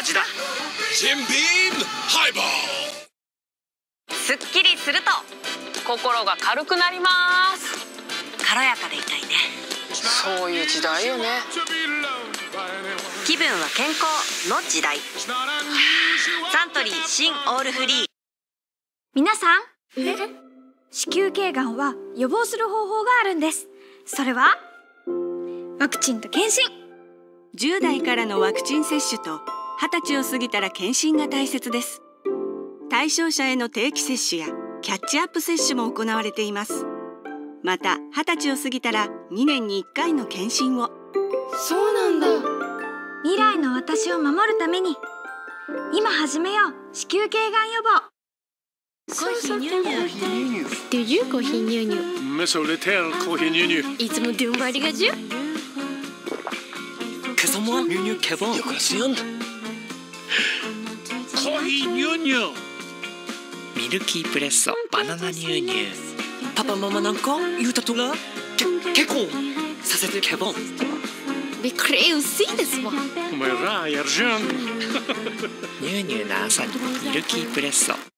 味だ。 ジンビームハイボール。 すっきりすると心が軽くなります。 軽やかでいたいね。 そういう時代よね。 気分は健康の時代。サントリー新オールフリー。 皆さん、子宮頸がんは予防する方法があるんです。それはワクチンと検診。 10代からのワクチン接種と20歳を過ぎたら検診が大切です。対象者への定期接種やキャッチアップ接種も行われています。また20歳を過ぎたら2年に1回の検診を。 そうなんだ。未来の私を守るために今始めよう。子宮頸がん予防。 コーヒー牛乳。Do youコーヒー牛乳 Monsieur Letelコーヒー牛乳。 いつもドゥンバリがじゅ Casse-moi Miu 개봉. Yokosuyon.コーヒー牛乳。 ミルキープレッソバナナ牛乳。パパママなんか言うたとら結婚させてケボン。 びっくり薄いですわ。 お前らやるじゃん。 乳乳な朝にミルキープレッソ。